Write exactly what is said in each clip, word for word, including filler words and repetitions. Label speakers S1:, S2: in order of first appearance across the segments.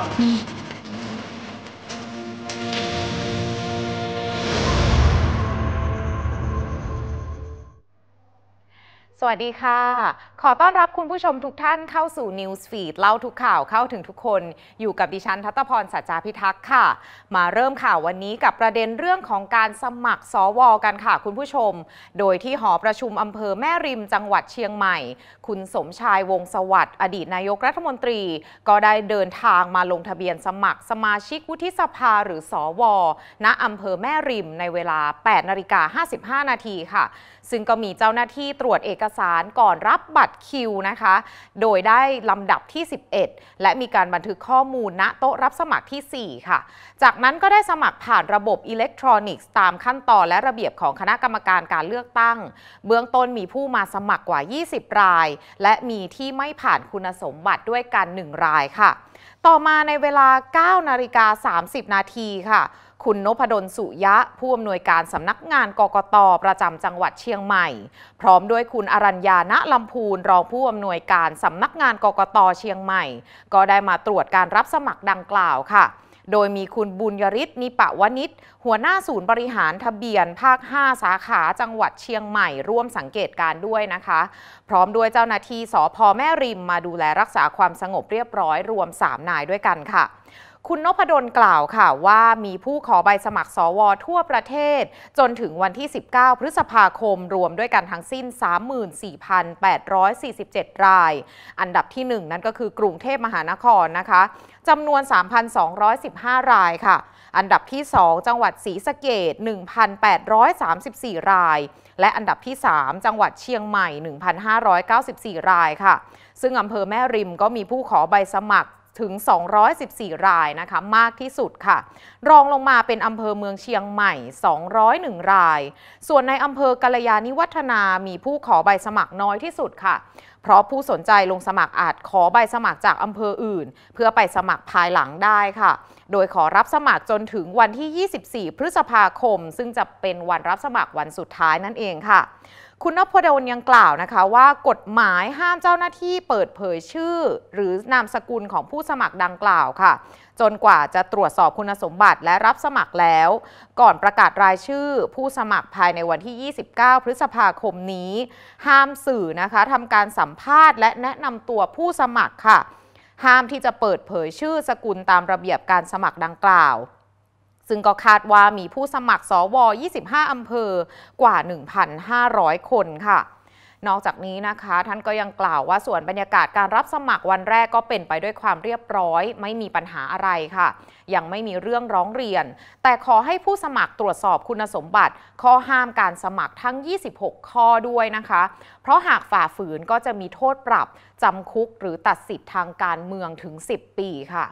S1: สวัสดีค่ะขอต้อนรับคุณผู้ชมทุกท่านเข้าสู่ News Feed เล่าทุกข่าวเข้าถึงทุกคนอยู่กับดิฉันทัตพรสัจจาพิทักษ์ค่ะมาเริ่มข่าววันนี้กับประเด็นเรื่องของการสมัครสวกันค่ะคุณผู้ชมโดยที่หอประชุมอำเภอแม่ริมจังหวัดเชียงใหม่คุณสมชายวงศ์สวัสดิ์อดีตนายกรัฐมนตรีก็ได้เดินทางมาลงทะเบียนสมัครสมาชิกวุฒิสภาหรือสวณอำเภอแม่ริมในเวลา แปดนาฬิกาห้าสิบห้านาทีค่ะซึ่งก็มีเจ้าหน้าที่ตรวจเอกสารก่อนรับบัตรคิวนะคะโดยได้ลำดับที่สิบเอ็ดและมีการบันทึกข้อมูลณโต๊ะรับสมัครที่สี่ค่ะจากนั้นก็ได้สมัครผ่านระบบอิเล็กทรอนิกส์ตามขั้นตอนและระเบียบของคณะกรรมการการเลือกตั้งเบื้องต้นมีผู้มาสมัครกว่ายี่สิบรายและมีที่ไม่ผ่านคุณสมบัติด้วยกันหนึ่งรายค่ะต่อมาในเวลา เก้านาฬิกาสามสิบนาทีค่ะคุณนพดลสุยะผู้อำนวยการสำนักงานกกต.ประจำจังหวัดเชียงใหม่พร้อมด้วยคุณอรัญญา ณ ลำพูนรองผู้อำนวยการสำนักงานกกต.เชียงใหม่ก็ได้มาตรวจการรับสมัครดังกล่าวค่ะโดยมีคุณบุญยริศ นิปะวณิชหัวหน้าศูนย์บริหารทะเบียนภาคห้าสาขาจังหวัดเชียงใหม่ร่วมสังเกตการด้วยนะคะพร้อมด้วยเจ้าหน้าที่สภ.แม่ริมมาดูแลรักษาความสงบเรียบร้อยรวมสามนายด้วยกันค่ะคุณนพดลกล่าวค่ะว่ามีผู้ขอใบสมัครสวทั่วประเทศจนถึงวันที่สิบเก้าพฤษภาคมรวมด้วยกันทั้งสิ้น สามหมื่นสี่พันแปดร้อยสี่สิบเจ็ด รายอันดับที่หนึ่งนั่นก็คือกรุงเทพมหานครนะคะจำนวน สามพันสองร้อยสิบห้า รายค่ะอันดับที่สองจังหวัดศรีสะเกษ หนึ่งพันแปดร้อยสามสิบสี่ รายและอันดับที่สามจังหวัดเชียงใหม่ หนึ่งพันห้าร้อยเก้าสิบสี่ รายค่ะซึ่งอำเภอแม่ริมก็มีผู้ขอใบสมัครถึงสองร้อยสิบสี่รายนะคะมากที่สุดค่ะรองลงมาเป็นอำเภอเมืองเชียงใหม่สองร้อยเอ็ดรายส่วนในอำเภอกัลยาณิวัฒนามีผู้ขอใบสมัครน้อยที่สุดค่ะเพราะผู้สนใจลงสมัครอาจขอใบสมัครจากอำเภออื่นเพื่อไปสมัครภายหลังได้ค่ะโดยขอรับสมัครจนถึงวันที่ยี่สิบสี่พฤษภาคมซึ่งจะเป็นวันรับสมัครวันสุดท้ายนั่นเองค่ะคุณนพดลยังกล่าวนะคะว่ากฎหมายห้ามเจ้าหน้าที่เปิดเผยชื่อหรือนามสกุลของผู้สมัครดังกล่าวค่ะจนกว่าจะตรวจสอบคุณสมบัติและรับสมัครแล้วก่อนประกาศรายชื่อผู้สมัครภายในวันที่ยี่สิบเก้าพฤษภาคมนี้ห้ามสื่อนะคะทำการสัมภาษณ์และแนะนำตัวผู้สมัครค่ะห้ามที่จะเปิดเผยชื่อสกุลตามระเบียบการสมัครดังกล่าวซึ่งก็คาดว่ามีผู้สมัครสวยี่สิบห้าอำเภอกว่า หนึ่งพันห้าร้อย คนค่ะนอกจากนี้นะคะท่านก็ยังกล่าวว่าส่วนบรรยากาศการรับสมัครวันแรกก็เป็นไปด้วยความเรียบร้อยไม่มีปัญหาอะไรค่ะยังไม่มีเรื่องร้องเรียนแต่ขอให้ผู้สมัครตรวจสอบคุณสมบัติข้อห้ามการสมัครทั้งยี่สิบหกข้อด้วยนะคะเพราะหากฝ่าฝืนก็จะมีโทษปรับจำคุกหรือตัดสิทธิ์ทางการเมืองถึงสิบปีค่ะ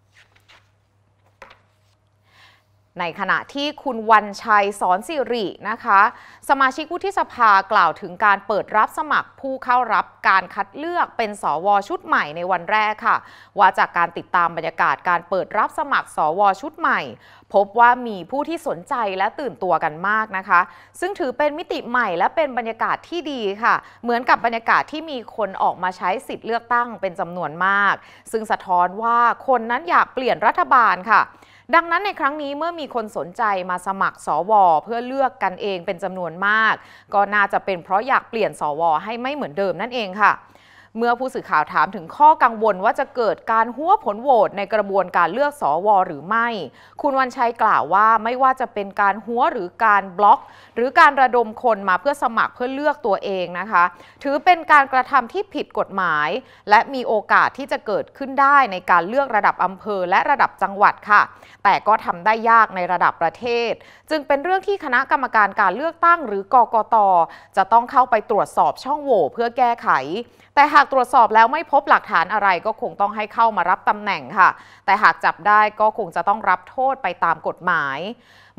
S1: ในขณะที่คุณวันชัยสอนสิรินะคะสมาชิกวุฒิสภากล่าวถึงการเปิดรับสมัครผู้เข้ารับการคัดเลือกเป็นสวชุดใหม่ในวันแรกค่ะว่าจากการติดตามบรรยากาศการเปิดรับสมัครสวชุดใหม่พบว่ามีผู้ที่สนใจและตื่นตัวกันมากนะคะซึ่งถือเป็นมิติใหม่และเป็นบรรยากาศที่ดีค่ะเหมือนกับบรรยากาศที่มีคนออกมาใช้สิทธิ์เลือกตั้งเป็นจำนวนมากซึ่งสะท้อนว่าคนนั้นอยากเปลี่ยนรัฐบาลค่ะดังนั้นในครั้งนี้เมื่อมีคนสนใจมาสมัครสวเพื่อเลือกกันเองเป็นจำนวนมากก็น่าจะเป็นเพราะอยากเปลี่ยนสวให้ไม่เหมือนเดิมนั่นเองค่ะเมื่อผู้สื่อข่าวถามถึงข้อกังวลว่าจะเกิดการหัวผลโหวตในกระบวนการเลือกสวหรือไม่คุณวันชัยกล่าวว่าไม่ว่าจะเป็นการหัวหรือการบล็อกหรือการระดมคนมาเพื่อสมัครเพื่อเลือกตัวเองนะคะถือเป็นการกระทำที่ผิดกฎหมายและมีโอกาสที่จะเกิดขึ้นได้ในการเลือกระดับอำเภอและระดับจังหวัดค่ะแต่ก็ทำได้ยากในระดับประเทศจึงเป็นเรื่องที่คณะกรรมการการเลือกตั้งหรือกกต.จะต้องเข้าไปตรวจสอบช่องโหว่เพื่อแก้ไขแต่หากตรวจสอบแล้วไม่พบหลักฐานอะไรก็คงต้องให้เข้ามารับตำแหน่งค่ะแต่หากจับได้ก็คงจะต้องรับโทษไปตามกฎหมาย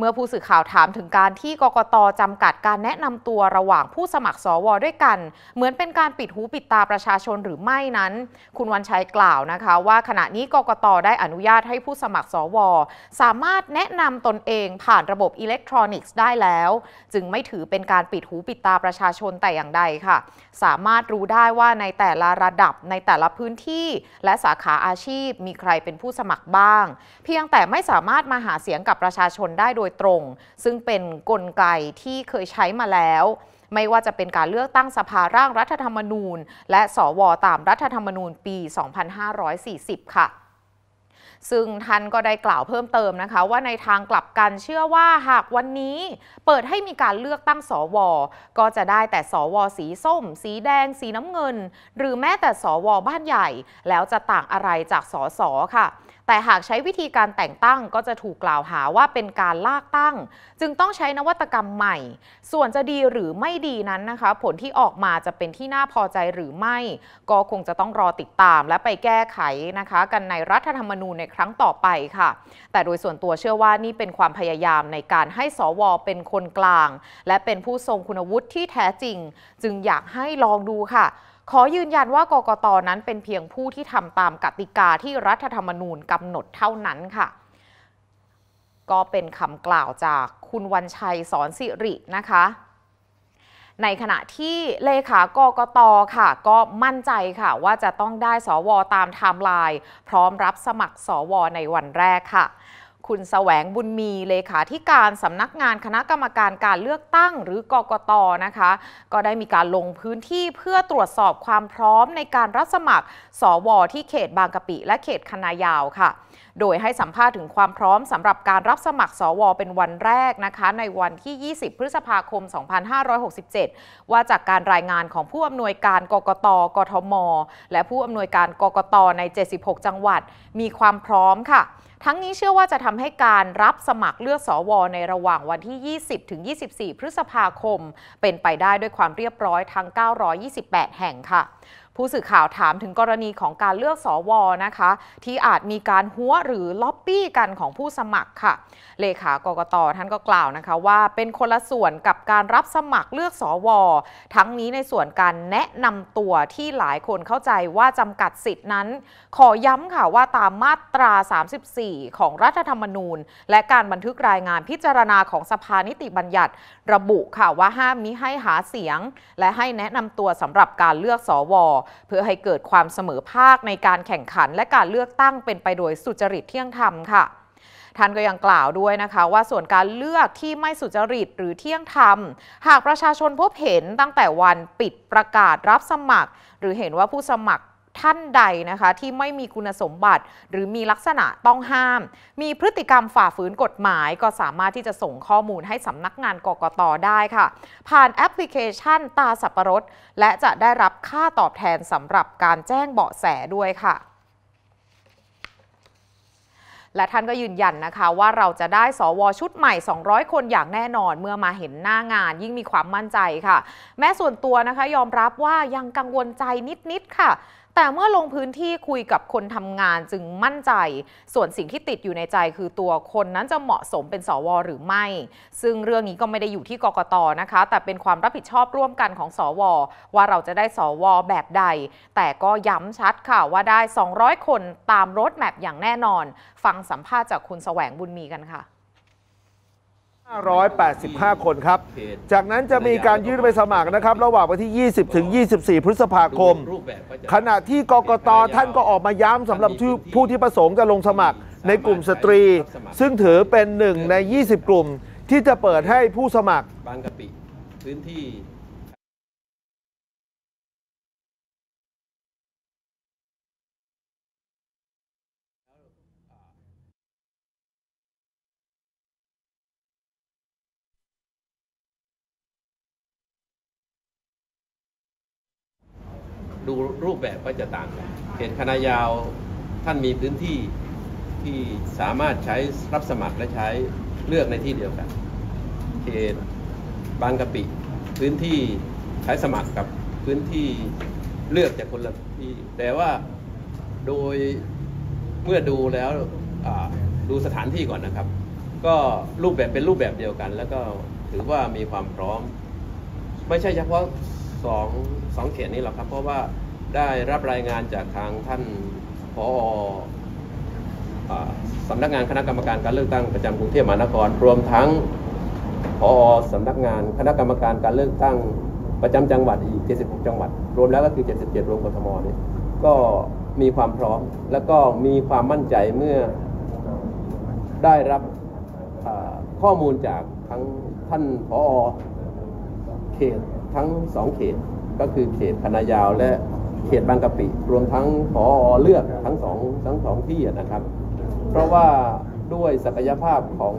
S1: เมื่อผู้สื่อข่าวถามถึงการที่กกต.จำกัดการแนะนำตัวระหว่างผู้สมัครสวด้วยกันเหมือนเป็นการปิดหูปิดตาประชาชนหรือไม่นั้นคุณวันชัยกล่าวนะคะว่าขณะนี้กกต.ได้อนุญาตให้ผู้สมัครสวสามารถแนะนำตนเองผ่านระบบอิเล็กทรอนิกส์ได้แล้วจึงไม่ถือเป็นการปิดหูปิดตาประชาชนแต่อย่างใดค่ะสามารถรู้ได้ว่าในแต่ละระดับในแต่ละพื้นที่และสาขาอาชีพมีใครเป็นผู้สมัครบ้างเพียงแต่ไม่สามารถมาหาเสียงกับประชาชนได้โดยตรงซึ่งเป็นกลไกที่เคยใช้มาแล้วไม่ว่าจะเป็นการเลือกตั้งสภาร่างรัฐธรรมนูญและสวตามรัฐธรรมนูญปี สองพันห้าร้อยสี่สิบ ค่ะซึ่งท่านก็ได้กล่าวเพิ่มเติมนะคะว่าในทางกลับกันเชื่อว่าหากวันนี้เปิดให้มีการเลือกตั้งสวก็จะได้แต่สวสีส้มสีแดงสีน้ำเงินหรือแม้แต่สวบ้านใหญ่แล้วจะต่างอะไรจากสสค่ะแต่หากใช้วิธีการแต่งตั้งก็จะถูกกล่าวหาว่าเป็นการลากตั้งจึงต้องใช้นวัตกรรมใหม่ส่วนจะดีหรือไม่ดีนั้นนะคะผลที่ออกมาจะเป็นที่น่าพอใจหรือไม่ก็คงจะต้องรอติดตามและไปแก้ไขนะคะกันในรัฐธรรมนูญในครั้งต่อไปค่ะแต่โดยส่วนตัวเชื่อว่านี่เป็นความพยายามในการให้สวเป็นคนกลางและเป็นผู้ทรงคุณวุฒิที่แท้จริงจึงอยากให้ลองดูค่ะขอยืนยันว่ากกต.นั้นเป็นเพียงผู้ที่ทำตามกติกาที่รัฐธรรมนูญกำหนดเท่านั้นค่ะก็เป็นคำกล่าวจากคุณวันชัยสอนสิรินะคะในขณะที่เลขากกต.ค่ะก็มั่นใจค่ะว่าจะต้องได้สวตามไทม์ไลน์พร้อมรับสมัครสวในวันแรกค่ะคุณแสวงบุญมีเลขาธิการสำนักงานคณะกรรมการการเลือกตั้งหรือกกต.นะคะก็ได้มีการลงพื้นที่เพื่อตรวจสอบความพร้อมในการรับสมัครสวที่เขตบางกะปิและเขตคณะยาวค่ะโดยให้สัมภาษณ์ถึงความพร้อมสำหรับการรับสมัครสวเป็นวันแรกนะคะในวันที่ยี่สิบพฤษภาคมสองพันห้าร้อยหกสิบเจ็ดว่าจากการรายงานของผู้อำนวยการกกต.กทม.และผู้อำนวยการกกต.ในเจ็ดสิบหกจังหวัดมีความพร้อมค่ะทั้งนี้เชื่อว่าจะทำให้การรับสมัครเลือกสวในระหว่างวันที่ยี่สิบถึงยี่สิบสี่พฤษภาคมเป็นไปได้ด้วยความเรียบร้อยทั้งเก้าร้อยยี่สิบแปดแห่งค่ะผู้สื่อข่าวถามถึงกรณีของการเลือกสวนะคะที่อาจมีการหัวหรือล็อบบี้กันของผู้สมัครค่ะเลขากกต.ท่านก็กล่าวนะคะว่าเป็นคนละส่วนกับการรับสมัครเลือกสวทั้งนี้ในส่วนการแนะนำตัวที่หลายคนเข้าใจว่าจำกัดสิทธินั้นขอย้ำค่ะว่าตามมาตราสามสิบสี่ของรัฐธรรมนูญและการบันทึกรายงานพิจารณาของสภานิติบัญญัติระบุค่ะว่าห้ามมิให้หาเสียงและให้แนะนำตัวสำหรับการเลือกสวเพื่อให้เกิดความเสมอภาคในการแข่งขันและการเลือกตั้งเป็นไปโดยสุจริตเที่ยงธรรมค่ะท่านก็ยังกล่าวด้วยนะคะว่าส่วนการเลือกที่ไม่สุจริตหรือเที่ยงธรรมหากประชาชนพบเห็นตั้งแต่วันปิดประกาศรับสมัครหรือเห็นว่าผู้สมัครท่านใดนะคะที่ไม่มีคุณสมบัติหรือมีลักษณะต้องห้ามมีพฤติกรรมฝ่าฝืนกฎหมายก็สามารถที่จะส่งข้อมูลให้สำนักงานกกต.ได้ค่ะผ่านแอปพลิเคชันตาสับปะรดและจะได้รับค่าตอบแทนสำหรับการแจ้งเบาะแสด้วยค่ะและท่านก็ยืนยันนะคะว่าเราจะได้สวชุดใหม่สองร้อยคนอย่างแน่นอนเมื่อมาเห็นหน้างานยิ่งมีความมั่นใจค่ะแม้ส่วนตัวนะคะยอมรับว่ายังกังวลใจนิดๆค่ะแต่เมื่อลงพื้นที่คุยกับคนทำงานจึงมั่นใจส่วนสิ่งที่ติดอยู่ในใจคือตัวคนนั้นจะเหมาะสมเป็นสวหรือไม่ซึ่งเรื่องนี้ก็ไม่ได้อยู่ที่กกต.นะคะแต่เป็นความรับผิดชอบร่วมกันของสวว่าเราจะได้สวแบบใดแต่ก็ย้ำชัดค่ะว่าได้สองร้อยคนตามโรดแมพอย่างแน่นอนฟังสัมภาษณ์จากคุณแสวงบุญมีกันค่ะ
S2: ห้าร้อยแปดสิบห้าคนครับจากนั้นจะมีการยื่นใบสมัครนะครับระหว่างวันที่ยี่สิบถึงยี่สิบสี่พฤษภาคมขณะที่กกต.ท่านก็ออกมาย้ำสำหรับผู้ที่ประสงค์จะลงสมัครในกลุ่มสตรีซึ่งถือเป็นหนึ่งในยี่สิบกลุ่มที่จะเปิดให้ผู้สมัคร
S3: บางกะปิพื้นที่ดูรูปแบบก็จะต่างกันเขตคณะยาวท่านมีพื้นที่ที่สามารถใช้รับสมัครและใช้เลือกในที่เดียวกันเขตบางกะปิพื้นที่ใช้สมัครกับพื้นที่เลือกจากคนละที่แต่ว่าโดยเมื่อดูแล้วดูสถานที่ก่อนนะครับก็รูปแบบเป็นรูปแบบเดียวกัน แล้วก็ถือว่ามีความพร้อมไม่ใช่เฉพาะสองสองเขตนี้หรอกครับเพราะว่าได้รับรายงานจากทางท่านผอ.สำนักงานคณะกรรมการการเลือกตั้งประจำกรุงเทพมหานครรวมทั้งผอ.สำนักงานคณะกรรมการการเลือกตั้งประจำจังหวัดอีกเจ็ดสิบหกจังหวัดรวมแล้วก็คือเจ็ดสิบเจ็ดรวมกทมเนี่ยก็มีความพร้อมแล้วก็มีความมั่นใจเมื่อได้รับข้อมูลจากทั้งท่านผอ.เขตทั้งสองเขตก็คือเขตคณะยาวและเขตบางกะปิรวมทั้งผอ.เลือกทั้งสองทั้งสองที่นะครับเพราะว่าด้วยศักยภาพของ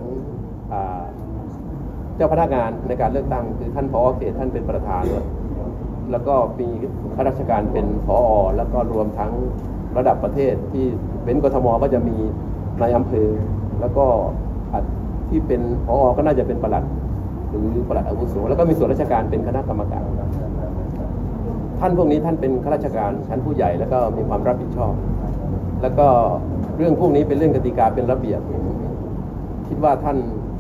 S3: เจ้าพนักงานในการเลือกตั้งคือท่านผอ.เขตท่านเป็นประธานแล้วก็มีข้าราชการเป็นผอ.แล้วก็รวมทั้งระดับประเทศที่เป็นกทมก็จะมีนายอำเภอแล้วก็ที่เป็นผอ.ก็น่าจะเป็นปลัดหรือปลัดอาวุโสแล้วก็มีส่วนราชการเป็นคณะกรรมการท่านพวกนี้ท่านเป็นข้าราชการชั้นผู้ใหญ่แล้วก็มีความรับผิดชอบแล้วก็เรื่องพวกนี้เป็นเรื่องกติกาเป็นระเบียบคิดว่าท่าน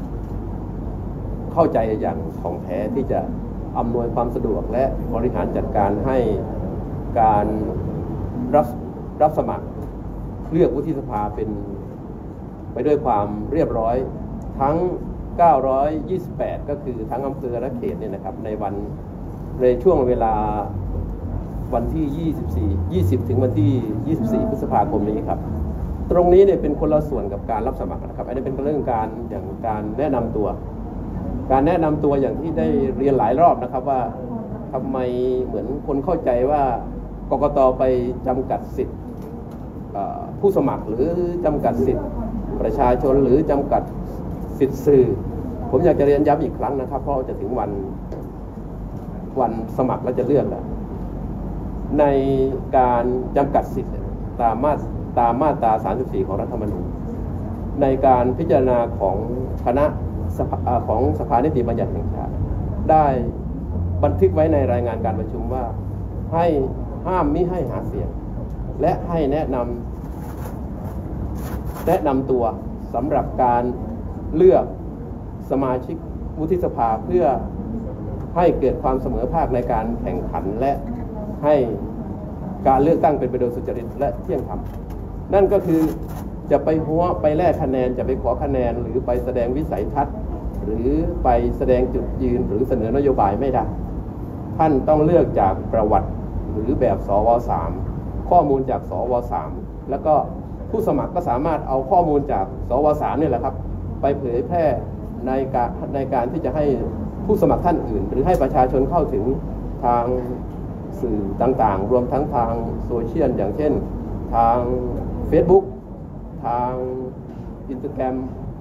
S3: เข้าใจอย่างของแท้ที่จะอำนวยความสะดวกและบริหารจัดการให้การรับรับสมัครเลือกวุฒิสภาเป็นไปด้วยความเรียบร้อยทั้งเก้าร้อยยี่สิบแปดก็คือทั้งอำเภอและเขตเนี่ยนะครับในวันในช่วงเวลาวันที่ยี่สิบสี่ ยี่สิบถึงวันที่ยี่สิบสี่พฤษภาคมนี้ครับตรงนี้เนี่ยเป็นคนละส่วนกับการรับสมัครนะครับอันนี้เป็นเรื่องการอย่างการแนะนำตัวการแนะนำตัวอย่างที่ได้เรียนหลายรอบนะครับว่าทำไมเหมือนคนเข้าใจว่ากกต.ไปจำกัดสิทธิ์ผู้สมัครหรือจำกัดสิทธิ์ประชาชนหรือจำกัดสิทธิ์สื่อผมอยากจะเรียนย้ำอีกครั้งนะครับเพราะจะถึงวันวันสมัครและจะเลือกแล้วในการจำกัดสิทธิ์ตามมาตามมาตราสามสิบสี่ของรัฐธรรมนูญในการพิจารณาของคณะของสภานิติบัญญัติแห่งชาติได้บันทึกไว้ในรายงานการประชุมว่าให้ห้ามมิให้หาเสียงและให้แนะนำแนะนำตัวสำหรับการเลือกสมาชิกวุฒิสภาเพื่อให้เกิดความเสมอภาคในการแข่งขันและให้การเลือกตั้งเป็นไปโดยสุจริตและเที่ยงธรรมนั่นก็คือจะไปหัวไปแลกคะแนนจะไปขอคะแนนหรือไปแสดงวิสัยทัศน์หรือไปแสดงจุดยืนหรือเสนอนโยบายไม่ได้ท่านต้องเลือกจากประวัติหรือแบบสวสามข้อมูลจากสวสามแล้วก็ผู้สมัครก็สามารถเอาข้อมูลจากสวสามนี่แหละครับไปเผยแพร่ในการในการที่จะให้ผู้สมัครท่านอื่นหรือให้ประชาชนเข้าถึงทางสื่อต่างๆรวมทั้งทางโซเชียลอย่างเช่นทาง Facebook ทาง Instagram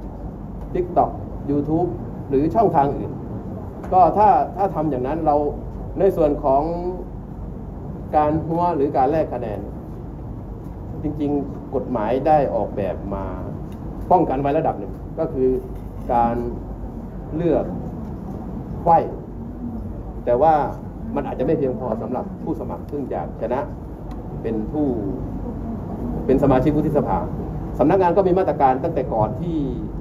S3: TikTok YouTube หรือช่องทางอื่นก็ถ้าถ้าทำอย่างนั้นเราในส่วนของการหัวหรือการแลกคะแนนจริงๆกฎหมายได้ออกแบบมาป้องกันไว้ระดับหนึ่งก็คือการเลือกไขว้แต่ว่ามันอาจจะไม่เพียงพอสำหรับผู้สมัครซึ่งอยากชนะเป็นผู้เป็นสมาชิกวุฒิสภาสำนักงานก็มีมาตรการตั้งแต่ก่อนที่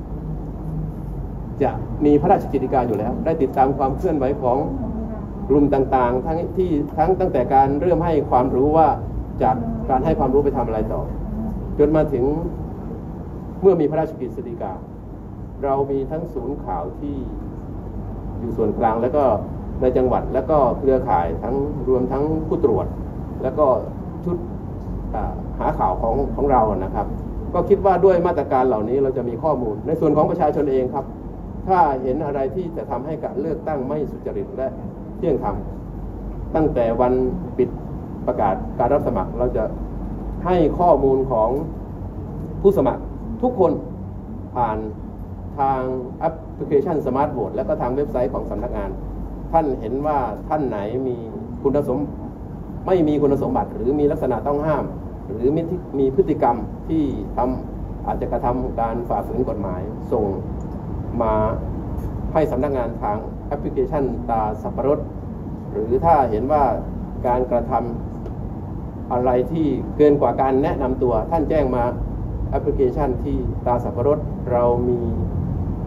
S3: จะมีพระราชกฤษฎีกาอยู่แล้วได้ติดตามความเคลื่อนไหวของกลุ่มต่างๆทั้งที่ทั้งตั้งแต่การเริ่มให้ความรู้ว่าจากการให้ความรู้ไปทำอะไรต่อจนมาถึงเมื่อมีพระราชกฤษฎีกาเรามีทั้งศูนย์ข่าวที่อยู่ส่วนกลางแล้วก็ในจังหวัดแล้วก็เครือข่ายทั้งรวมทั้งผู้ตรวจแล้วก็ชุดหาข่าวของของเรานะครับก็คิดว่าด้วยมาตรการเหล่านี้เราจะมีข้อมูลในส่วนของประชาชนเองครับถ้าเห็นอะไรที่จะทำให้การเลือกตั้งไม่สุจริตและเที่ยงธรรมตั้งแต่วันปิดประกาศการรับสมัครเราจะให้ข้อมูลของผู้สมัครทุกคนผ่านทางแอปพลิเคชันสมาร์ทโหวตและก็ทางเว็บไซต์ของสำนักงานท่านเห็นว่าท่านไหนมีคุณสมบัติไม่มีคุณสมบัติหรือมีลักษณะต้องห้ามหรือมีมีพฤติกรรมที่ทำอาจจะกระทำการฝ่าฝืนกฎหมายส่งมาให้สำนักงานทางแอปพลิเคชันตาสับปะรดหรือถ้าเห็นว่าการกระทำอะไรที่เกินกว่าการแนะนำตัวท่านแจ้งมาแอปพลิเคชันที่ตาสับปะรดเรามี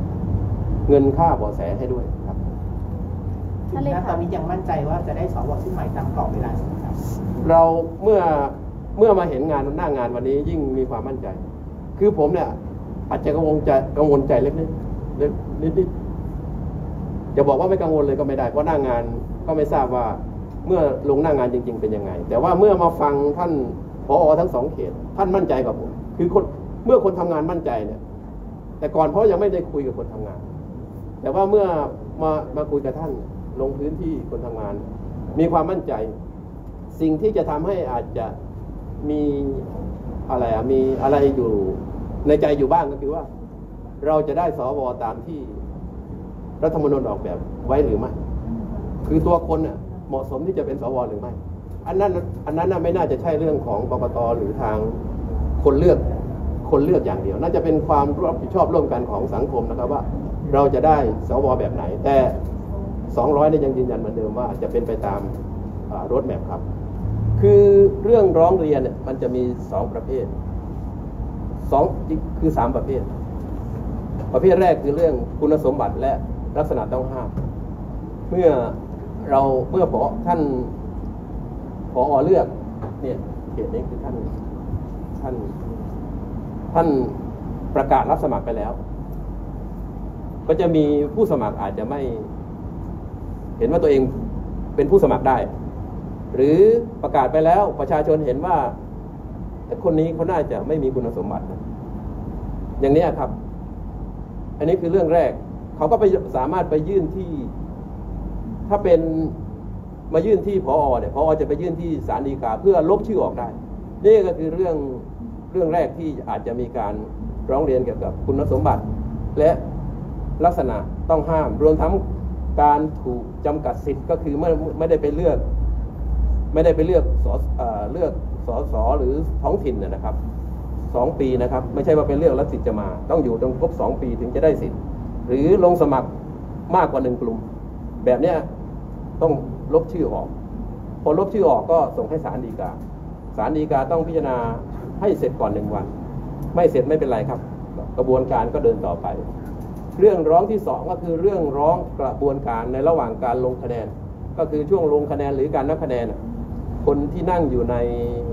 S3: เงินค่าเบาะแสให้ด้วยครับ
S4: ณตอนนี้ยังมั่นใจว่าจะได้สวชุดใหม่ตามกรอบเวลาใช่ไหมครับ
S3: เราเมื่อเมื่อมาเห็นงานหน้างานวันนี้ยิ่งมีความมั่นใจคือผมเนี่ยอาจจะกังวลใจกังวลใจเล็กๆนิดๆจะบอกว่าไม่กังวลเลยก็ไม่ได้เพราะหน้างานก็ไม่ทราบว่าเมื่อลงหน้างานจริงๆเป็นยังไงแต่ว่าเมื่อมาฟังท่านผอ.ทั้งสองเขตท่านมั่นใจกับผมคือคนเมื่อคนทำงานมั่นใจเนี่ยแต่ก่อนเพราะยังไม่ได้คุยกับคนทำงานแต่ว่าเมื่อมามาคุยกับท่านลงพื้นที่คนทำงานมีความมั่นใจสิ่งที่จะทำให้อาจจะมีอะไรอะมีอะไรอยู่ในใจอยู่บ้างก็คือว่าเราจะได้สวตามที่รัฐธรรมนูญออกแบบไว้หรือไม่คือตัวคนเนี่ยเหมาะสมที่จะเป็นสวหรือไม่อันนั้นอันนั้นไม่น่าจะใช่เรื่องของกกต.หรือทางคนเลือกคนเลือกอย่างเดียวน่าจะเป็นความรับผิดชอบร่วมกันของสังคมนะครับว่าเราจะได้สวแบบไหนแต่สองร้อยเนี่ยยังยืนยันเหมือนเดิมว่าจะเป็นไปตามโรดแมพครับคือเรื่องร้องเรียนเนี่ยมันจะมีสองประเภทสองคือสามประเภทประเภทแรกคือเรื่องคุณสมบัติและลักษณะต้องห้ามเมื่อเราเมื่อพอท่านผอ.เลือกเนี่ยเขตนี้คือท่านท่านท่านประกาศรับสมัครไปแล้วก็จะมีผู้สมัครอาจจะไม่เห็นว่าตัวเองเป็นผู้สมัครได้หรือประกาศไปแล้วประชาชนเห็นว่าคนนี้เขาน่าจะไม่มีคุณสมบัติอย่างนี้ครับอันนี้คือเรื่องแรกเขาก็ไปสามารถไปยื่นที่ถ้าเป็นมายื่นที่ผอ.เนี่ยผอ.จะไปยื่นที่ศาลฎีกาเพื่อลบชื่อออกได้นี่ก็คือเรื่องเรื่องแรกที่อาจจะมีการร้องเรียนเกี่ยวกับคุณสมบัติและลักษณะต้องห้ามรวมทั้งการถูกจำกัดสิทธิ์ก็คือไม่ไม่ได้ไปเลือกไม่ได้ไปเลือกสเลือกสสหรือท้องถิ่นนะครับสองปีนะครับไม่ใช่ว่าเป็นเลือกแล้วสิทธิ์จะมาต้องอยู่ตรงครบสองปีถึงจะได้สิทธิ์หรือลงสมัครมากกว่าหนึ่งกลุ่มแบบเนี้ยต้องลบชื่อออกพอลบชื่อออกก็ส่งให้ศาลฎีกาศาลฎีกาต้องพิจารณาให้เสร็จก่อนหนึ่งวันไม่เสร็จไม่เป็นไรครับกระบวนการก็เดินต่อไปเรื่องร้องที่สองก็คือเรื่องร้องกระบวนการในระหว่างการลงคะแนนก็คือช่วงลงคะแนนหรือการนับคะแนนคนที่นั่งอยู่ใน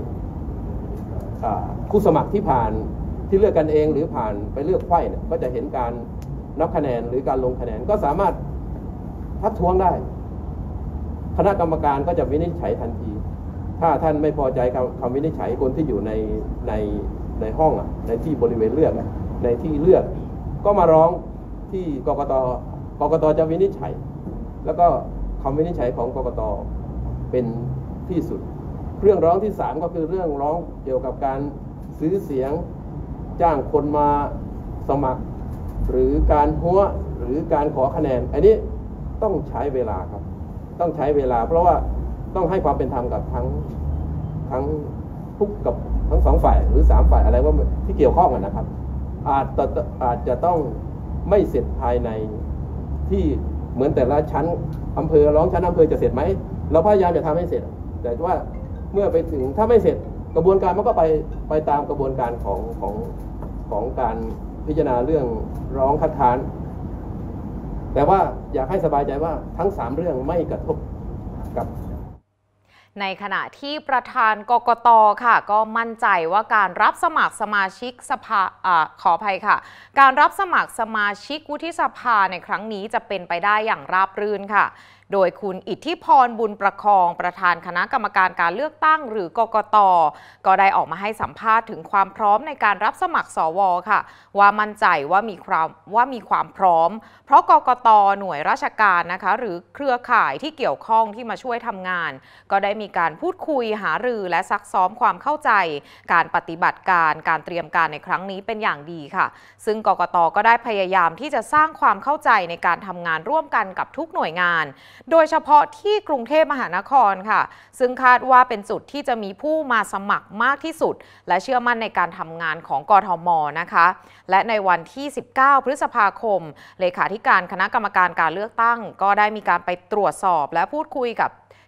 S3: ผู้สมัครที่ผ่านที่เลือกกันเองหรือผ่านไปเลือกไขว้เนี่ยก็จะเห็นการนับคะแนนหรือการลงคะแนนก็สามารถทักท้วงได้คณะกรรมการก็จะวินิจฉัยทันทีถ้าท่านไม่พอใจคำวินิจฉัยคนที่อยู่ในในในห้องอ่ะในที่บริเวณเลือกในที่เลือกก็มาร้องที่กกต.กกต.จะวินิจฉัยแล้วก็คำวินิจฉัยของกกต.เป็นที่สุดเรื่องร้องที่สามก็คือเรื่องร้องเกี่ยวกับการซื้อเสียงจ้างคนมาสมัครหรือการหัวหรือการขอคะแนนอันนี้ต้องใช้เวลาครับต้องใช้เวลาเพราะว่าต้องให้ความเป็นธรรมกับทั้งทั้งทุกกับทั้งสองฝ่ายหรือสามฝ่ายอะไรว่าที่เกี่ยวข้องกันนะครับอาจจะอาจจะต้องไม่เสร็จภายในที่เหมือนแต่ละชั้นอำเภอร้องชั้นอำเภอจะเสร็จไหมเราพยายามจะทำให้เสร็จแต่ว่าเมื่อไปถึงถ้าไม่เสร็จกระบวนการมันก็ไปไปตามกระบวนการของของของการพิจารณาเรื่องร้องคัดค้านแต่ว่าอยากให้สบายใจว่าทั้งสามเรื่องไม่กระทบกับ
S1: ในขณะที่ประธานกกต.ค่ะก็มั่นใจว่าการรับสมัครสมาชิกสภาอ่าขออภัยค่ะการรับสมัครสมาชิกวุฒิสภาในครั้งนี้จะเป็นไปได้อย่างราบรื่นค่ะโดยคุณอิทธิพรบุญประคองประธานคณะกรรมการการเลือกตั้งหรือกกต.ก็ได้ออกมาให้สัมภาษณ์ถึงความพร้อมในการรับสมัครสวค่ะว่ามั่นใจว่ามีความว่ามีความพร้อมเพราะกกต.หน่วยราชการนะคะหรือเครือข่ายที่เกี่ยวข้องที่มาช่วยทำงานก็ได้มีการพูดคุยหารือและซักซ้อมความเข้าใจการปฏิบัติการการเตรียมการในครั้งนี้เป็นอย่างดีค่ะซึ่งกกต.ก็ได้พยายามที่จะสร้างความเข้าใจในการทำงานร่วมกันกับทุกหน่วยงานโดยเฉพาะที่กรุงเทพมหานครค่ะซึ่งคาดว่าเป็นจุดที่จะมีผู้มาสมัครมากที่สุดและเชื่อมั่นในการทำงานของกทม.นะคะและในวันที่สิบเก้าพฤษภาคมเลขาธิการคณะกรรมการการเลือกตั้งก็ได้มีการไปตรวจสอบและพูดคุยกับ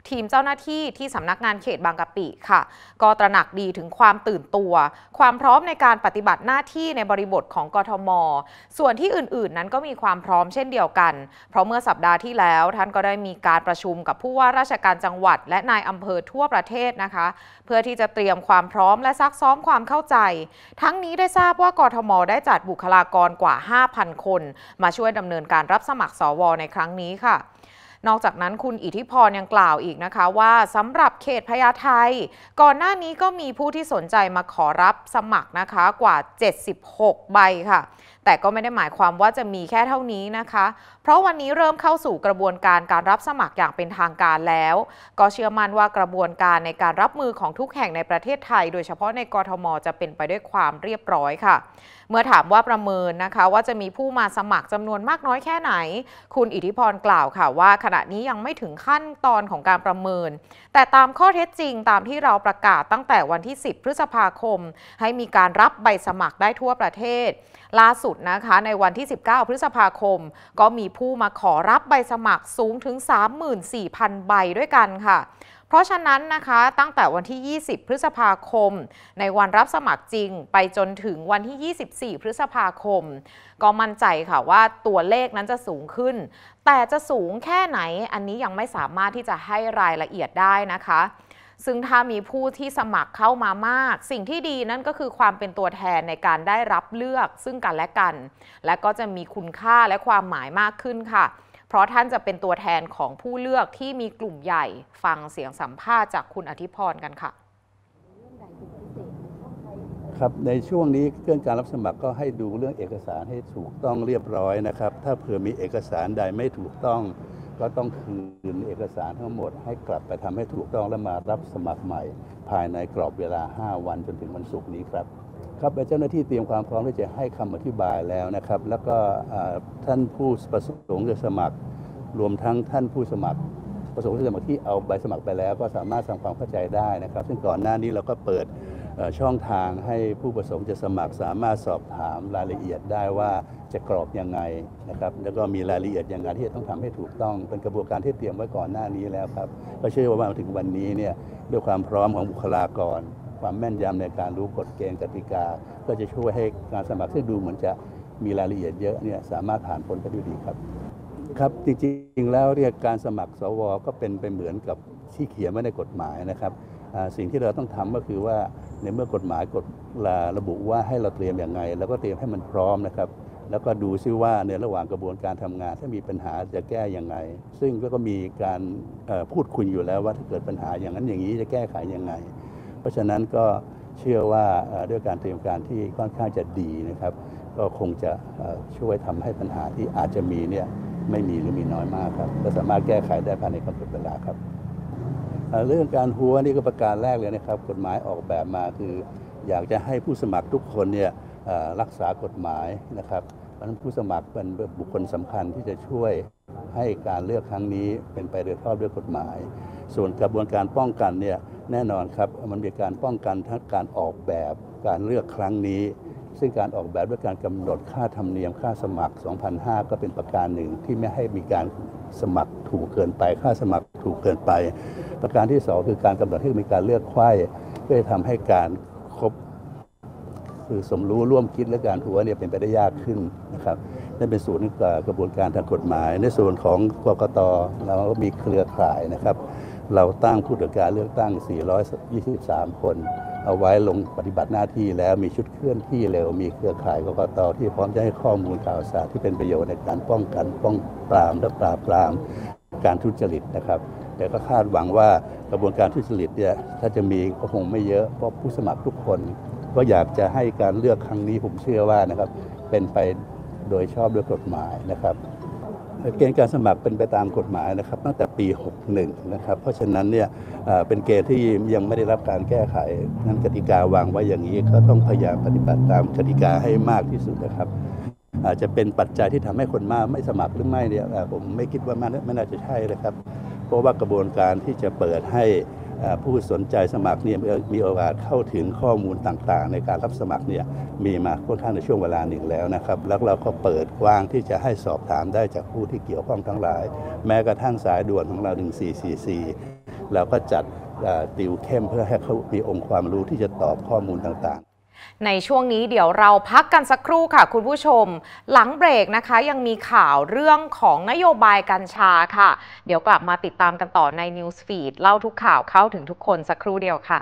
S1: ทีมเจ้าหน้าที่ที่สำนักงานเขตบางกะปิค่ะก็ตระหนักดีถึงความตื่นตัวความพร้อมในการปฏิบัติหน้าที่ในบริบทของกทม.ส่วนที่อื่นๆนั้นก็มีความพร้อมเช่นเดียวกันเพราะเมื่อสัปดาห์ที่แล้วท่านก็ได้มีการประชุมกับผู้ว่าราชการจังหวัดและนายอำเภอทั่วประเทศนะคะเพื่อที่จะเตรียมความพร้อมและซักซ้อมความเข้าใจทั้งนี้ได้ทราบว่ากทม.ได้จัดบุคลากรกว่า ห้าพัน คนมาช่วยดำเนินการรับสมัครสว.ในครั้งนี้ค่ะนอกจากนั้นคุณอิทธิพรยังกล่าวอีกนะคะว่าสำหรับเขตพญาไทก่อนหน้านี้ก็มีผู้ที่สนใจมาขอรับสมัครนะคะกว่าเจ็ดสิบหกใบค่ะแต่ก็ไม่ได้หมายความว่าจะมีแค่เท่านี้นะคะเพราะวันนี้เริ่มเข้าสู่กระบวนการการรับสมัครอย่างเป็นทางการแล้วก็เชื่อมั่นว่ากระบวนการในการรับมือของทุกแห่งในประเทศไทยโดยเฉพาะในกทม.จะเป็นไปด้วยความเรียบร้อยค่ะเมื่อถามว่าประเมินนะคะว่าจะมีผู้มาสมัครจำนวนมากน้อยแค่ไหนคุณอิทธิพรกล่าวค่ะว่าขณะนี้ยังไม่ถึงขั้นตอนของการประเมินแต่ตามข้อเท็จจริงตามที่เราประกาศตั้งแต่วันที่สิบพฤษภาคมให้มีการรับใบสมัครได้ทั่วประเทศล่าสุดนะคะในวันที่สิบเก้าพฤษภาคมก็มีผู้มาขอรับใบสมัครสูงถึง สามหมื่นสี่พัน ใบด้วยกันค่ะเพราะฉะนั้นนะคะตั้งแต่วันที่ยี่สิบพฤษภาคมในวันรับสมัครจริงไปจนถึงวันที่ยี่สิบสี่พฤษภาคมก็มั่นใจค่ะว่าตัวเลขนั้นจะสูงขึ้นแต่จะสูงแค่ไหนอันนี้ยังไม่สามารถที่จะให้รายละเอียดได้นะคะซึ่งถ้ามีผู้ที่สมัครเข้ามามากสิ่งที่ดีนั่นก็คือความเป็นตัวแทนในการได้รับเลือกซึ่งกันและกันและก็จะมีคุณค่าและความหมายมากขึ้นค่ะเพราะท่านจะเป็นตัวแทนของผู้เลือกที่มีกลุ่มใหญ่ฟังเสียงสัมภาษณ์จากคุณอธิพรกันค่ะ
S5: ครับในช่วงนี้เรื่องการรับสมัครก็ให้ดูเรื่องเอกสารให้ถูกต้องเรียบร้อยนะครับถ้าเผื่อมีเอกสารใดไม่ถูกต้องก็ต้องคืนเอกสารทั้งหมดให้กลับไปทำให้ถูกต้องและมารับสมัครใหม่ภายในกรอบเวลาห้าวันจนถึงวันศุกร์นี้ครับครับเจ้าหน้าที่เตรียมความพร้อมที่จะให้คำอธิบายแล้วนะครับแล้วก็ท่านผู้ประสงค์จะสมัครรวมทั้งท่านผู้สมัครประสงค์จะสมัครที่เอาใบสมัครไปแล้วก็สามารถทำความเข้าใจได้นะครับซึ่งก่อนหน้านี้เราก็เปิดช่องทางให้ผู้ประสงค์จะสมัครสามารถสอบถามรายละเอียดได้ว่าจะกรอกยังไงนะครับแล้วก็มีรายละเอียดอย่างไรที่จะต้องทำให้ถูกต้องเป็นกระบวนการที่เตรียมไว้ก่อนหน้านี้แล้วครับก็เชื่อว่ามาถึงวันนี้เนี่ยด้วยความพร้อมของบุคลากรความแม่นยำในการรู้กฎเกณฑ์กติกาก็จะช่วยให้การสมัครที่ดูเหมือนจะมีรายละเอียดเยอะเนี่ยสามารถผ่านพ้นไปด้วยดีครับครับจริงๆแล้วเรียกการสมัครสวก็เป็นไปเหมือนกับที่เขียนไว้ในกฎหมายนะครับสิ่งที่เราต้องทำก็คือว่าในเมื่อกฎหมายกฎระบุว่าให้เราเตรียมอย่างไรแล้วก็เตรียมให้มันพร้อมนะครับแล้วก็ดูซิว่าในระหว่างกระบวนการทำงานถ้ามีปัญหาจะแก้อย่างไรซึ่งก็มีการพูดคุยอยู่แล้วว่าถ้าเกิดปัญหาอย่างนั้นอย่างนี้จะแก้ไขยังไงเพราะฉะนั้นก็เชื่อว่าด้วยการเตรียมการที่ค่อนข้างจะดีนะครับก็คงจะช่วยทำให้ปัญหาที่อาจจะมีเนี่ยไม่มีหรือมีน้อยมากครับและสามารถแก้ไขได้ภายในกำหนดเวลาครับเรื่องการหัวนี่ก็ประการแรกเลยนะครับกฎหมายออกแบบมาคืออยากจะให้ผู้สมัครทุกคนเนี่ยรักษากฎหมายนะครับเพราะฉะนั้นผู้สมัครเป็นบุคคลสำคัญที่จะช่วยให้การเลือกครั้งนี้เป็นไปโดยชอบด้วยกฎหมายส่วนกระบวนการป้องกันเนี่ยแน่นอนครับมันมีการป้องกันทั้งการออกแบบการเลือกครั้งนี้ซึ่งการออกแบบด้วยการกำหนดค่าธรรมเนียมค่าสมัคร สองพันห้าร้อย ก็เป็นประการหนึ่งที่ไม่ให้มีการสมัครถูกเกินไปค่าสมัครถูกเกินไปประการที่สองคือการกำหนดให้มีการเลือกไขว้เพื่อทำให้การครบคือสมรู้ร่วมคิดและการหัวเนี่ยเป็นไปได้ยากขึ้นนะครับนั่นเป็นส่วนของกระบวนการทางกฎหมายในส่วนของกกต.เราก็มีเครือข่ายนะครับเราตั้งผู้ตรวจการเลือกตั้งสี่ร้อยยี่สิบสามคนเอาไว้ลงปฏิบัติหน้าที่แล้วมีชุดเคลื่อนที่เร็วมีเครือข่ายกกต.ที่พร้อมจะให้ข้อมูลข่าวสารที่เป็นประโยชน์ในการป้องกันป้องปรามและปราบปรามการทุจริตนะครับแต่ก็คาดหวังว่ากระบวนการทุจริตเนี่ยถ้าจะมีก็คงไม่เยอะเพราะผู้สมัครทุกคนก็อยากจะให้การเลือกครั้งนี้ผมเชื่อว่านะครับเป็นไปโดยชอบด้วยกฎหมายนะครับเกณฑ์การสมัครเป็นไปตามกฎหมายนะครับตั้งแต่ปีหกสิบเอ็ดนะครับเพราะฉะนั้นเนี่ยเป็นเกณฑ์ที่ยังไม่ได้รับการแก้ไขนั้นกติกาวางไว้อย่างนี้ก็ต้องพยายามปฏิบัติตามกติกาให้มากที่สุดนะครับอาจจะเป็นปัจจัยที่ทำให้คนมากไม่สมัครหรือไม่เนี่ยผมไม่คิดว่ามันไม่น่าจะใช่นะครับเพราะว่ากระบวนการที่จะเปิดให้ผู้สนใจสมัครเนี่ยมีโอกาสเข้าถึงข้อมูลต่างๆในการรับสมัครเนี่ยมีมาค่อนข้างในช่วงเวลาหนึ่งแล้วนะครับแล้วเราก็เปิดกว้างที่จะให้สอบถามได้จากผู้ที่เกี่ยวข้องทั้งหลายแม้กระทั่งสายด่วนของเราหนึ่งสี่สี่สี่เราก็จัดติวเข้มเพื่อให้เขามีองค์ความรู้ที่จะตอบข้อมูลต่างๆ
S1: ในช่วงนี้เดี๋ยวเราพักกันสักครู่ค่ะคุณผู้ชมหลังเบรกนะคะยังมีข่าวเรื่องของนโยบายกัญชาค่ะเดี๋ยวกลับมาติดตามกันต่อใน News Feed เล่าทุกข่าวเข้าถึงทุกคนสักครู่เดียวค่ะ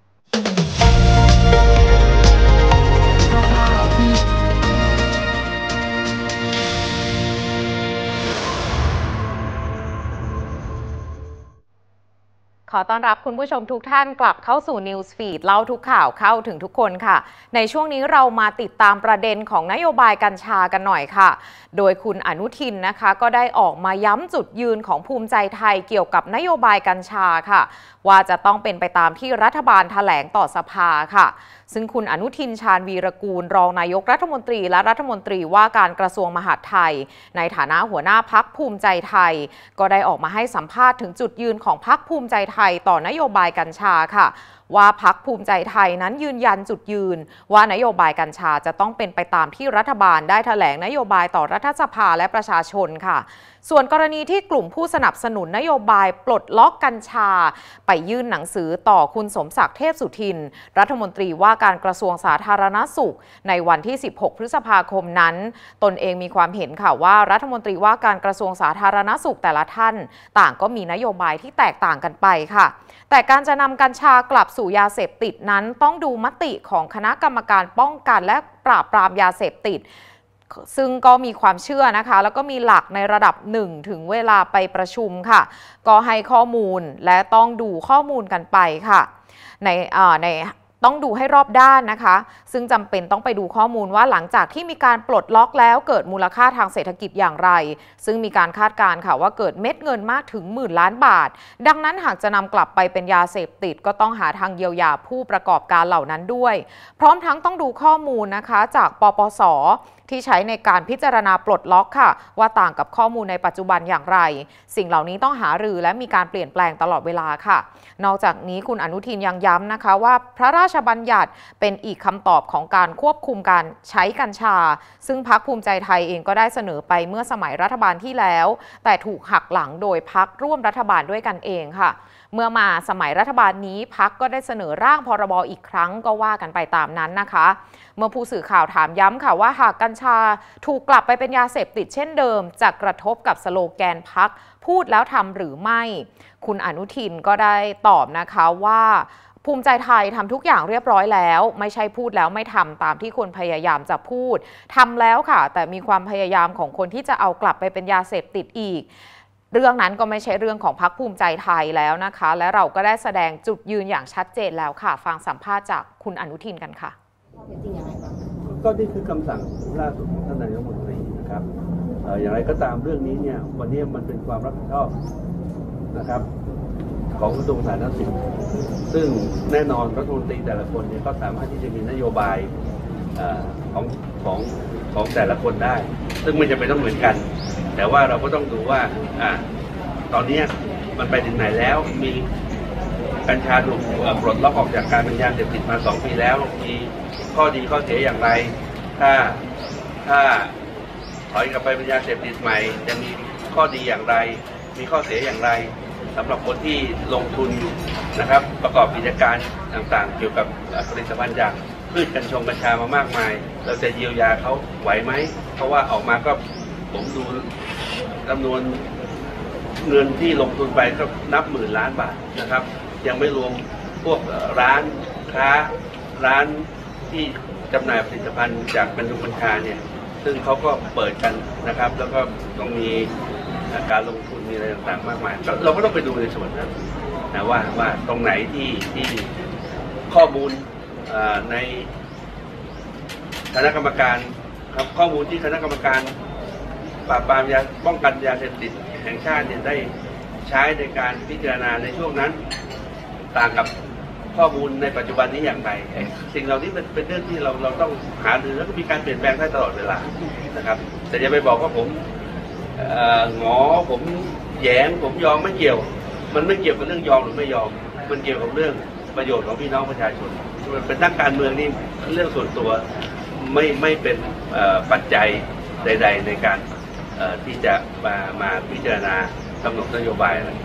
S1: ขอต้อนรับคุณผู้ชมทุกท่านกลับเข้าสู่ News Feed เล่าทุกข่าวเข้าถึงทุกคนค่ะในช่วงนี้เรามาติดตามประเด็นของนโยบายกัญชากันหน่อยค่ะโดยคุณอนุทินนะคะก็ได้ออกมาย้ำจุดยืนของภูมิใจไทยเกี่ยวกับนโยบายกัญชาค่ะว่าจะต้องเป็นไปตามที่รัฐบาลแถลงต่อสภาค่ะซึ่งคุณอนุทินชาญวีรกูลรองนายกรัฐมนตรีและรัฐมนตรีว่าการกระทรวงมหาดไทยในฐานะหัวหน้าพรรคภูมิใจไทยก็ได้ออกมาให้สัมภาษณ์ถึงจุดยืนของพรรคภูมิใจไทยต่อนโยบายกัญชาค่ะว่าพรรคภูมิใจไทยนั้นยืนยันจุดยืนว่านโยบายกัญชาจะต้องเป็นไปตามที่รัฐบาลได้แถลงนโยบายต่อรัฐสภาและประชาชนค่ะส่วนกรณีที่กลุ่มผู้สนับสนุนนโยบายปลดล็อกกัญชาไปยื่นหนังสือต่อคุณสมศักดิ์เทพสุทินรัฐมนตรีว่าการกระทรวงสาธารณสุขในวันที่สิบหกพฤษภาคมนั้นตนเองมีความเห็นค่ะว่ารัฐมนตรีว่าการกระทรวงสาธารณสุขแต่ละท่านต่างก็มีนโยบายที่แตกต่างกันไปค่ะแต่การจะนำกัญชากลับสู่ยาเสพติดนั้นต้องดูมติของคณะกรรมการป้องกันและปราบปรามยาเสพติดซึ่งก็มีความเชื่อนะคะแล้วก็มีหลักในระดับหนึ่งถึงเวลาไปประชุมค่ะก็ให้ข้อมูลและต้องดูข้อมูลกันไปค่ะในในต้องดูให้รอบด้านนะคะซึ่งจำเป็นต้องไปดูข้อมูลว่าหลังจากที่มีการปลดล็อกแล้วเกิดมูลค่าทางเศรษฐกิจอย่างไรซึ่งมีการคาดการณ์ค่ะว่าเกิดเม็ดเงินมากถึงหมื่นล้านบาทดังนั้นหากจะนำกลับไปเป็นยาเสพติดก็ต้องหาทางเยียวยาผู้ประกอบการเหล่านั้นด้วยพร้อมทั้งต้องดูข้อมูลนะคะจากปปส.ที่ใช้ในการพิจารณาปลดล็อกค่ะว่าต่างกับข้อมูลในปัจจุบันอย่างไรสิ่งเหล่านี้ต้องหารือและมีการเปลี่ยนแปลงตลอดเวลาค่ะนอกจากนี้คุณอนุทินยังย้ำนะคะว่าพระราชบัญญัติเป็นอีกคำตอบของการควบคุมการใช้กัญชาซึ่งพรรคภูมิใจไทยเองก็ได้เสนอไปเมื่อสมัยรัฐบาลที่แล้วแต่ถูกหักหลังโดยพรรคร่วมรัฐบาลด้วยกันเองค่ะเมื่อมาสมัยรัฐบาลนี้พรรคก็ได้เสนอร่างพรบอีกครั้งก็ว่ากันไปตามนั้นนะคะเมื่อผู้สื่อข่าวถามย้ำค่ะว่าหากกัญชาถูกกลับไปเป็นยาเสพติดเช่นเดิมจะกระทบกับสโลแกนพรรคพูดแล้วทำหรือไม่คุณอนุทินก็ได้ตอบนะคะว่าภูมิใจไทยทำทุกอย่างเรียบร้อยแล้วไม่ใช่พูดแล้วไม่ทำตามที่คนพยายามจะพูดทำแล้วค่ะแต่มีความพยายามของคนที่จะเอากลับไปเป็นยาเสพติดอีกเรื่องนั้นก็ไม่ใช่เรื่องของพรรคภูมิใจไทยแล้วนะคะและเราก็ได้แสดงจุดยืนอย่างชัดเจนแล้วค่ะฟังสัมภาษณ์จากคุณอนุทินกันค่ะ
S5: ก็นี่คือคำสั่งล่าสุดของท่านนายกรัฐมนตรีนะครับอย่างไรก็ตามเรื่องนี้เนี่ยวันนี้มันเป็นความรับผิดชอบนะครับของกระทรวงสาธารณสุขซึ่งแน่นอนรัฐมนตรีแต่ละคนเนี่ยก็สามารถที่จะมีนโยบายของของของแต่ละคนได้ซึ่งไม่จำเป็นต้องเหมือนกันแต่ว่าเราก็ต้องดูว่าอ่าตอนนี้มันไปถึงไหนแล้วมีกัญชาถูกปลดล็อกออกจากการเป็นยาเสพติดมาสองปีแล้วมีข้อดีข้อเสียอย่างไรถ้าถ้าถอยกลับไปเป็นยาเสพติดใหม่จะมีข้อดีอย่างไรมีข้อเสียอย่างไรสำหรับคนที่ลงทุนนะครับประกอบกิจการต่างๆเกี่ยวกับผลิตภัณฑ์จากพืชกัญชงกัญชามามากมายเราจะเยียวยาเขาไหวไหมเพราะว่าออกมาก็ผมดูจำนวนเงินที่ลงทุนไปก็นับหมื่นล้านบาทนะครับยังไม่รวมพวกร้านค้าร้านที่จำหน่ายผลิตภัณฑ์จากกัญชงกัญชาเนี่ยซึ่งเขาก็เปิดกันนะครับแล้วก็ต้องมีการลงทุนมีอะไรต่างๆมากมายเราก็ต้องไปดูในส่วนนั้นนะว่าว่าตรงไหนที่ที่ข้อมูลในคณะกรรมการครับข้อมูลที่คณะกรรมการปราบปรามยาป้องกันยาเสพติดแห่งชาติเนี่ยได้ใช้ในการพิจารณาในช่วงนั้นต่างกับข้อมูลในปัจจุบันนี้อย่างไรสิ่งเหล่านี้เป็นเป็นเรื่องที่เราเราต้องหารือแล้วก็มีการเปลี่ยนแปลงได้ตลอดเวลานะครับแต่อย่าไปบอกว่าผมหงอผมแย้งผมยอมไม่เกี่ยวมันไม่เกี่ยวกับเรื่องยอมหรือไม่ยอมมันเกี่ยวกับเรื่องประโยชน์ของพี่น้องประชาชนเป็นนักการเมืองนี่เรื่องส่วนตัวไม่ไม่เป็นปัจจัยใดๆในการที่จะมามาพิจารณากำหนดนโยบายอะไร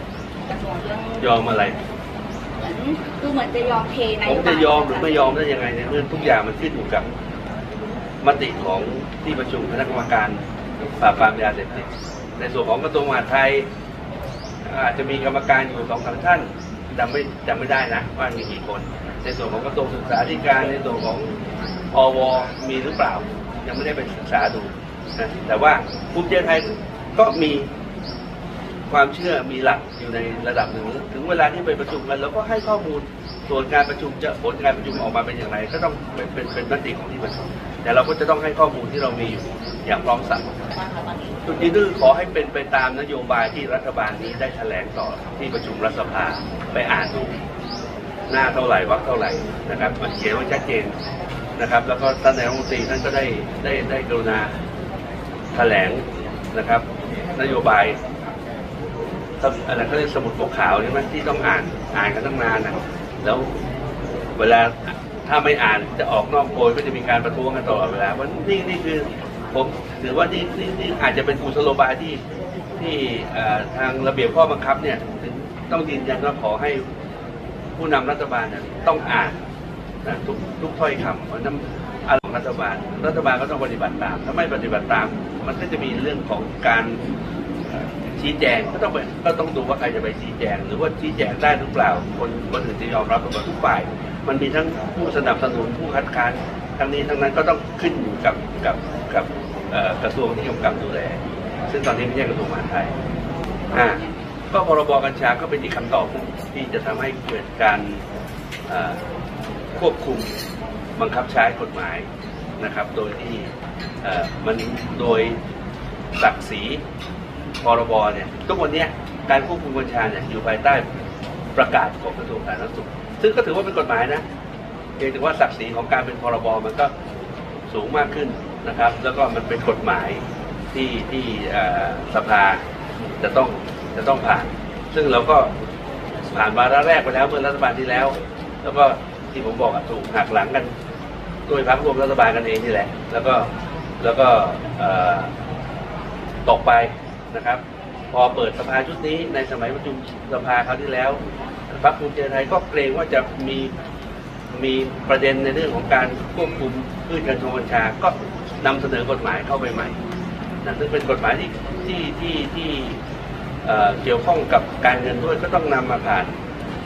S6: กระทรวงเรื่อง
S7: ยอมอะไร
S6: เหมือนคือเหมือนจะยอมเทน
S7: ผ
S6: โย
S7: ม
S6: บาย
S7: จะยอมหรือไม่ยอมได้ยังไงในเรื่องทุกอย่างมันขึ้นอยู่กับมติของที่ประชุมคณะกรรมการปราบปรามยาเสพติดในส่วนของกระทรวงมหาดไทยอาจจะมีกรรมการอยู่สองสามท่านจำไม่จำไม่ได้นะว่ามีกี่คนในส่วนของกระทรวงศึกษาธิการในส่วนของอวมีหรือเปล่ายังไม่ได้ไปศึกษาดูนะแต่ว่าภูมิใจไทยก็มีความเชื่อมีหลักอยู่ในระดับหนึ่งถึงเวลาที่ไปประชุมกันเราก็ให้ข้อมูลส่วนการประชุมจะผลการประชุมออกมาเป็นอย่างไรก็ต้องเป็นเป็นเป็นมติของที่ประชุมแต่เราก็จะต้องให้ข้อมูลที่เรามีอยู่อย่างพร้อมสัตย์จุดยืนคือขอให้เป็นไปตามนโยบายที่รัฐบาลนี้ได้แถลงต่อที่ประชุมรัฐสภาไปอ่านดูหน้าเท่าไหร่วรรคเท่าไหร่นะครับมันเขียนไว้ชัดเจนนะครับแล้วก็ท่านนายกรัฐมนตรีท่านก็ได้ได้ได้กรุณาแถลงนะครับนโยบายอะไรเขาเรียกสมุดปกขาวใช่ไหมที่ต้องอ่านอ่านกันตั้งนานนะแล้วเวลาถ้าไม่อ่านจะออกนอกโพยก็จะมีการประท้วงกันตลอดเวลาเพราะนี่นี่คือผมถือว่านี่นี่นี่อาจจะเป็นกุศโลบายที่ที่ทางระเบียบข้อบังคับเนี่ยต้องยืนยันว่าขอให้ผู้นำรัฐบาลเนี่ยต้องอ่านนะทุกทุกถ้อยคำเพราะนั้นอารมณ์รัฐบาลรัฐบาลก็ต้องปฏิบัติตามถ้าไม่ปฏิบัติตามมันก็จะมีเรื่องของการชี้แจงก็ต้องไปก็ต้องดูว่าใครจะไปชี้แจงหรือว่าชี้แจงได้หรือเปล่าคนคนอื่นจะยอมรับหรือเปล่าทุกฝ่ายมันมีทั้งผู้สนับสนุนผู้คัดค้านทั้งนี้ทั้งนั้นก็ต้องขึ้นอยู่กับกับกับกระทรวงที่กำกับดูแลซึ่งตอนนี้ไม่ใช่กระทรวงมหาดไทยอ่าก็พรบกัญชาก็เป็นอีกคำตอบที่จะทำให้เกิดการควบคุมบังคับใช้กฎหมายนะครับโดยที่มันโดยศักดิ์ศรีพรบเนี่ยทุกวันนี้การควบคุมกัญชาเนี่ยอยู่ภายใต้ประกาศของกระทรวงสาธารณสุขซึ่งก็ถือว่าเป็นกฎหมายนะเพียงแต่ว่าศักดิ์ศรีของการเป็นพรบมันก็สูงมากขึ้นนะครับแล้วก็มันเป็นกฎหมายที่ที่สภาจะต้องจะต้องผ่านซึ่งเราก็ผ่านวาระแรกไปแล้วเมื่อรัฐบาลที่แล้วแล้วก็ที่ผมบอกถูกหักหลังกันด้วยพรรคร่วมรัฐบาลกันเองนี่แหละแล้วก็แล้วก็ตกไปนะครับพอเปิดสภาชุดนี้ในสมัยประชุมสภาคราวที่แล้วพรรคภูมิใจไทยก็เกรงว่าจะมีมีประเด็นในเรื่องของการควบคุมพืชกัญชงกัญชาก็นำเสนอกฎหมายเข้าไปใหม่นะซึ่งเป็นกฎหมายที่ที่ที่ที่เกี่ยวข้องกับการเงินด้วยก็ต้องนำมาผ่าน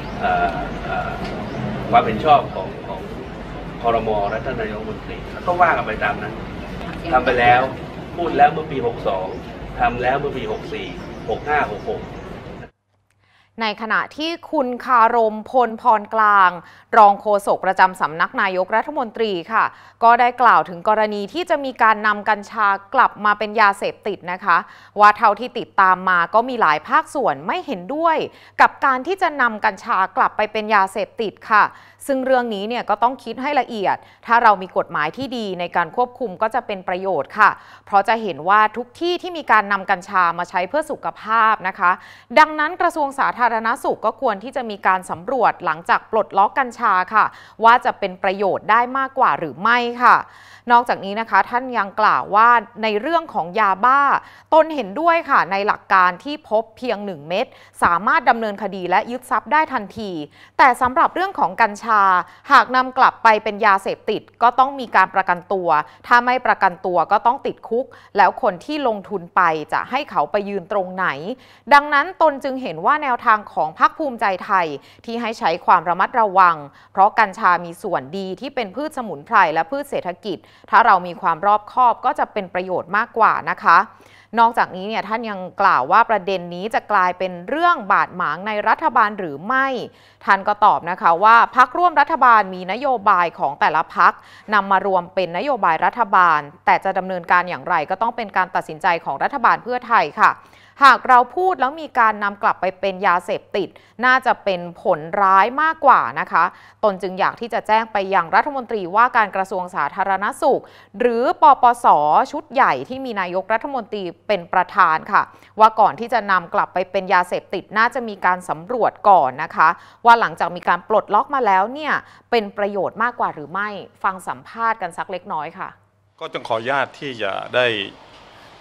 S7: ความเห็นชอบของของครม.และท่านนายกรัฐมนตรีก็ว่ากันไปตามนั้นทำไปแล้วพูดแล้วเมื่อปีหกสองทำแล้วเมื่อปีหกสี่ หกห้า หกหก
S1: ในขณะที่คุณคารมพลพรกลางรองโฆษกประจำสำนักนายกรัฐมนตรีค่ะก็ได้กล่าวถึงกรณีที่จะมีการนำกัญชากลับมาเป็นยาเสพติดนะคะว่าเท่าที่ติดตามมาก็มีหลายภาคส่วนไม่เห็นด้วยกับการที่จะนำกัญชากลับไปเป็นยาเสพติดค่ะซึ่งเรื่องนี้เนี่ยก็ต้องคิดให้ละเอียดถ้าเรามีกฎหมายที่ดีในการควบคุมก็จะเป็นประโยชน์ค่ะเพราะจะเห็นว่าทุกที่ที่มีการนำกัญชามาใช้เพื่อสุขภาพนะคะดังนั้นกระทรวงสาธารณสุขก็ควรที่จะมีการสำรวจหลังจากปลดล็อกกัญชาค่ะว่าจะเป็นประโยชน์ได้มากกว่าหรือไม่ค่ะนอกจากนี้นะคะท่านยังกล่าวว่าในเรื่องของยาบ้าตนเห็นด้วยค่ะในหลักการที่พบเพียงหนึ่งเม็ดสามารถดำเนินคดีและยึดทรัพย์ได้ทันทีแต่สำหรับเรื่องของกัญชาหากนำกลับไปเป็นยาเสพติดก็ต้องมีการประกันตัวถ้าไม่ประกันตัวก็ต้องติดคุกแล้วคนที่ลงทุนไปจะให้เขาไปยืนตรงไหนดังนั้นตนจึงเห็นว่าแนวทางของพรรคภูมิใจไทยที่ให้ใช้ความระมัดระวังเพราะกัญชามีส่วนดีที่เป็นพืชสมุนไพรและพืชเศรษฐกิจถ้าเรามีความรอบคอบก็จะเป็นประโยชน์มากกว่านะคะนอกจากนี้เนี่ยท่านยังกล่าวว่าประเด็นนี้จะกลายเป็นเรื่องบาดหมางในรัฐบาลหรือไม่ท่านก็ตอบนะคะว่าพรรคร่วมรัฐบาลมีนโยบายของแต่ละพรรคนำมารวมเป็นนโยบายรัฐบาลแต่จะดำเนินการอย่างไรก็ต้องเป็นการตัดสินใจของรัฐบาลเพื่อไทยค่ะหากเราพูดแล้วมีการนำกลับไปเป็นยาเสพติดน่าจะเป็นผลร้ายมากกว่านะคะตนจึงอยากที่จะแจ้งไปยังรัฐมนตรีว่าการกระทรวงสาธารณสุขหรือปปส.ชุดใหญ่ที่มีนายกรัฐมนตรีเป็นประธานค่ะว่าก่อนที่จะนำกลับไปเป็นยาเสพติดน่าจะมีการสำรวจก่อนนะคะว่าหลังจากมีการปลดล็อกมาแล้วเนี่ยเป็นประโยชน์มากกว่าหรือไม่ฟังสัมภาษณ์กันสักเล็กน้อยค่ะ
S8: ก็ต้องขออนุญาตที่จะได้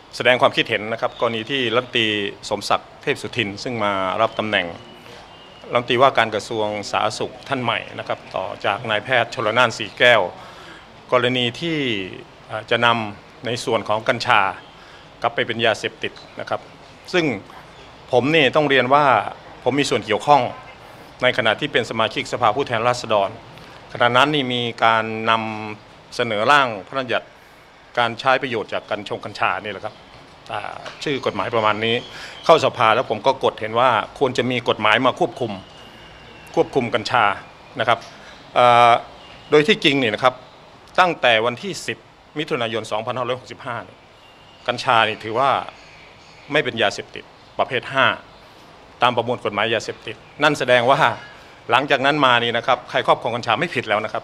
S8: แสดงความคิดเห็นนะครับกรณีที่รัฐมนตรีสมศักดิ์เทพสุทินซึ่งมารับตำแหน่งรัฐมนตรีว่าการกระทรวงสาธารณสุขท่านใหม่นะครับต่อจากนายแพทย์ชลน่านสีแก้วกรณีที่จะนำในส่วนของกัญชากลับไปเป็นยาเสพติดนะครับซึ่งผมนี่ต้องเรียนว่าผมมีส่วนเกี่ยวข้องในขณะที่เป็นสมาชิกสภาผู้แทนราษฎรขณะนั้นนี่มีการนำเสนอร่างพระราชบัญญัติการใช้ประโยชน์จากกัญชงกัญชานี่แหละครับชื่อกฎหมายประมาณนี้เข้าสภาแล้วผมก็กดเห็นว่าควรจะมีกฎหมายมาควบคุมควบคุมกัญชานะครับโดยที่จริงนี่นะครับตั้งแต่วันที่สิบมิถุนายนสองพันห้าร้อยหกสิบห้ากัญชานี่ถือว่าไม่เป็นยาเสพติดประเภทห้าตามประมวลกฎหมายยาเสพติดนั่นแสดงว่าหลังจากนั้นมานี่นะครับใครครอบครองกัญชาไม่ผิดแล้วนะครับ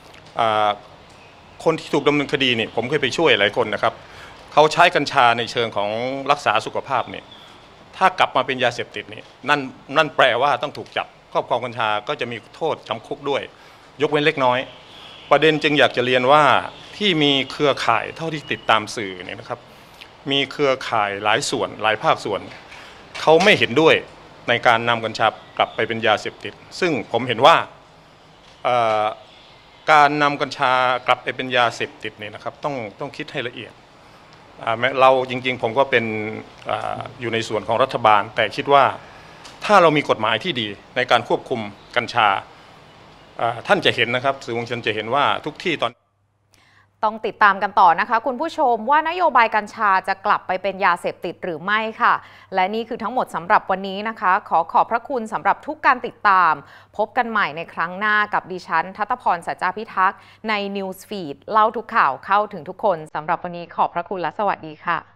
S8: คนที่ถูกดำเนินคดีนี่ผมเคยไปช่วยหลายคนนะครับเขาใช้กัญชาในเชิงของรักษาสุขภาพเนี่ยถ้ากลับมาเป็นยาเสพติดนี่นั่นนั่นแปลว่าต้องถูกจับครอบครองกัญชาก็จะมีโทษจำคุกด้วยยกเว้นเล็กน้อยประเด็นจึงอยากจะเรียนว่าที่มีเครือข่ายเท่าที่ติดตามสื่อเนี่ยนะครับมีเครือข่ายหลายส่วนหลายภาคส่วนเขาไม่เห็นด้วยในการนำกัญชากลับไปเป็นยาเสพติดซึ่งผมเห็นว่าการนำกัญชากลับไปเป็นยาเสพติดเนี่ยนะครับต้องต้องคิดให้ละเอียดเราจริงๆผมก็เป็น อ, อยู่ในส่วนของรัฐบาลแต่คิดว่าถ้าเรามีกฎหมายที่ดีในการควบคุมกัญชาท่านจะเห็นนะครับสื่อมวลชนจะเห็นว่าทุกที่ตอน
S1: ต้องติดตามกันต่อนะคะคุณผู้ชมว่านโยบายกัญชาจะกลับไปเป็นยาเสพติดหรือไม่ค่ะและนี่คือทั้งหมดสำหรับวันนี้นะคะขอขอบพระคุณสำหรับทุกการติดตามพบกันใหม่ในครั้งหน้ากับดิฉันทัตพร สัจจาพิทักษ์ใน Newsfeed เล่าทุกข่าวเข้าถึงทุกคนสำหรับวันนี้ขอบพระคุณและสวัสดีค่ะ